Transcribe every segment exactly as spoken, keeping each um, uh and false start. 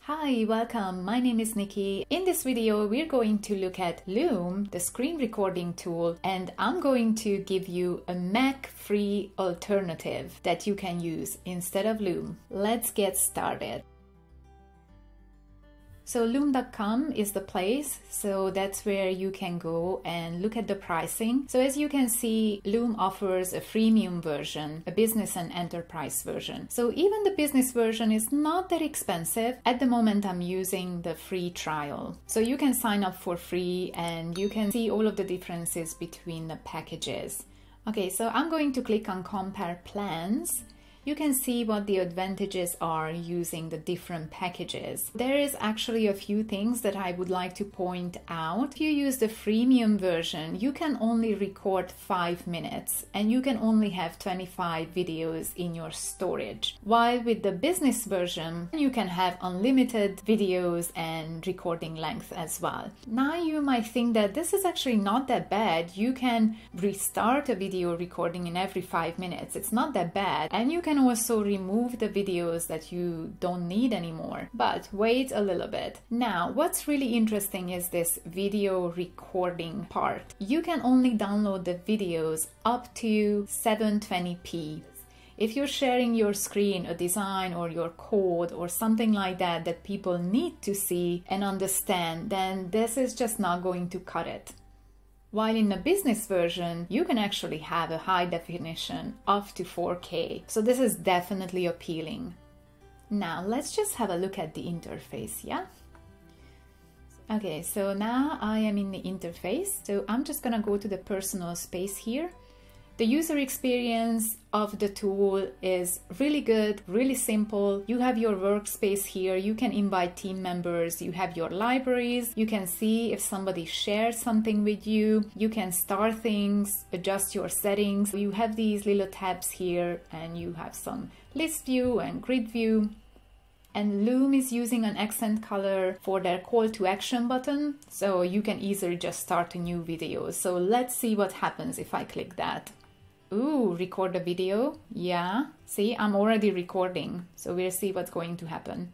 Hi, welcome. My name is Nikki. In this video, we're going to look at Loom, the screen recording tool, and I'm going to give you a Mac-free alternative that you can use instead of Loom. Let's get started. So loom dot com is the place, so that's where you can go and look at the pricing. So as you can see, Loom offers a freemium version, a business and enterprise version. So even the business version is not that expensive. At the moment, I'm using the free trial. So you can sign up for free and you can see all of the differences between the packages. Okay, so I'm going to click on Compare Plans. You can see what the advantages are using the different packages. There is actually a few things that I would like to point out. If you use the freemium version, you can only record five minutes and you can only have twenty-five videos in your storage. While with the business version, you can have unlimited videos and recording length as well. Now you might think that this is actually not that bad. You can restart a video recording in every five minutes. It's not that bad. And you can also remove the videos that you don't need anymore. But wait a little bit. Now, what's really interesting is this video recording part. You can only download the videos up to seven twenty p. If you're sharing your screen, a design or your code or something like that that people need to see and understand, then this is just not going to cut it. While in the business version, you can actually have a high definition up to four K. So this is definitely appealing. Now let's just have a look at the interface, yeah? Okay, so now I am in the interface. So I'm just gonna go to the personal space here. The user experience of the tool is really good, really simple. You have your workspace here. You can invite team members. You have your libraries. You can see if somebody shares something with you. You can start things, adjust your settings. You have these little tabs here and you have some list view and grid view. And Loom is using an accent color for their call to action button. So you can easily just start a new video. So let's see what happens if I click that. Ooh, record a video. Yeah, see, I'm already recording. So we'll see what's going to happen.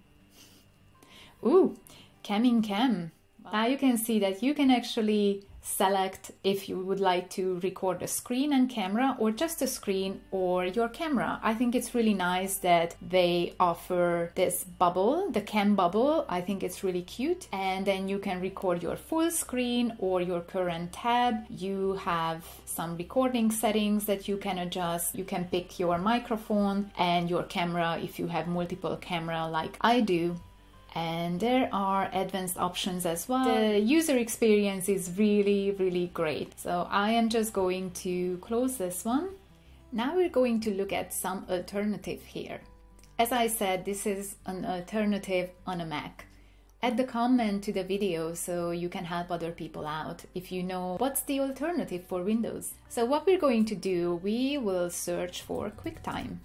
Ooh, cam in cam. Now you can see that you can actually select if you would like to record a screen and camera or just a screen or your camera. I think it's really nice that they offer this bubble, the cam bubble. I think it's really cute. And then you can record your full screen or your current tab. You have some recording settings that you can adjust. You can pick your microphone and your camera if you have multiple camera like I do. And there are advanced options as well. The user experience is really, really great. So I am just going to close this one. Now we're going to look at some alternative here. As I said, this is an alternative on a Mac. Add the comment to the video so you can help other people out if you know what's the alternative for Windows. So what we're going to do, we will search for QuickTime.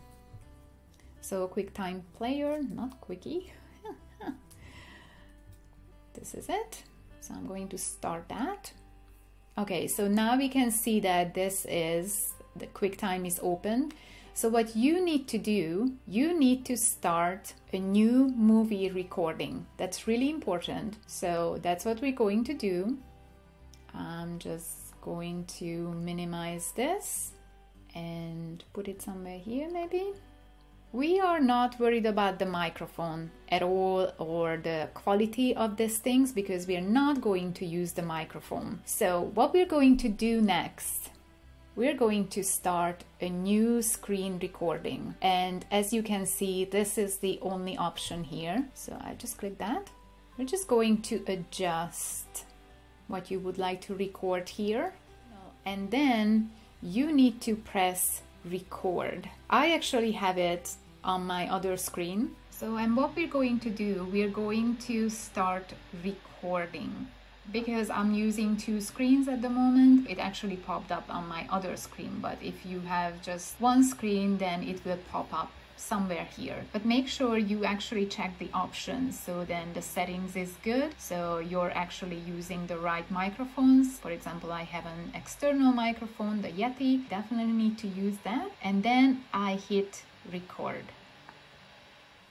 So QuickTime player, not Quickie. This is it. So I'm going to start that. Okay, so now we can see that this is, the QuickTime is open. So what you need to do, you need to start a new movie recording. That's really important. So that's what we're going to do. I'm just going to minimize this and put it somewhere here maybe. We are not worried about the microphone at all or the quality of these things because we are not going to use the microphone. So what we're going to do next, we're going to start a new screen recording. And as you can see, this is the only option here. So I just click that. We're just going to adjust what you would like to record here. And then you need to press record. I actually have it on my other screen. So, and what we're going to do, we're going to start recording. Because I'm using two screens at the moment, it actually popped up on my other screen. But if you have just one screen, then it will pop up somewhere here. But make sure you actually check the options so then the settings is good. So you're actually using the right microphones. For example, I have an external microphone, the Yeti. Definitely need to use that. And then I hit record.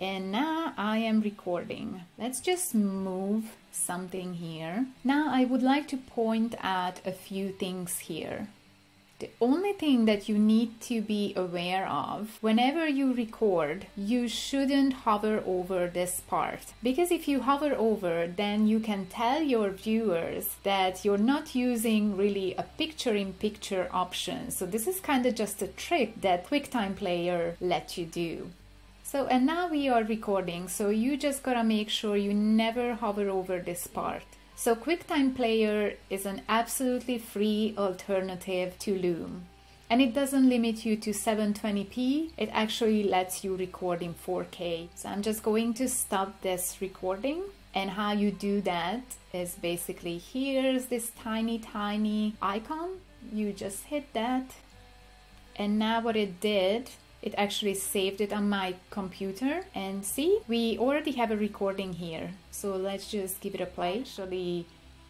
And now I am recording. Let's just move something here. Now I would like to point out a few things here. The only thing that you need to be aware of whenever you record, you shouldn't hover over this part. Because if you hover over, then you can tell your viewers that you're not using really a picture-in-picture option. So this is kind of just a trick that QuickTime Player let you do. So, and now we are recording, so you just gotta make sure you never hover over this part. So QuickTime Player is an absolutely free alternative to Loom. And it doesn't limit you to seven twenty p, it actually lets you record in four K. So I'm just going to stop this recording. And how you do that is basically, here's this tiny, tiny icon. You just hit that. And now what it did, it actually saved it on my computer, and see, we already have a recording here. So let's just give it a play. Actually,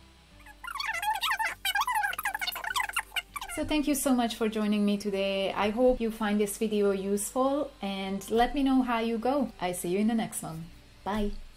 so thank you so much for joining me today. I hope you find this video useful, and let me know how you go. I see you in the next one. Bye.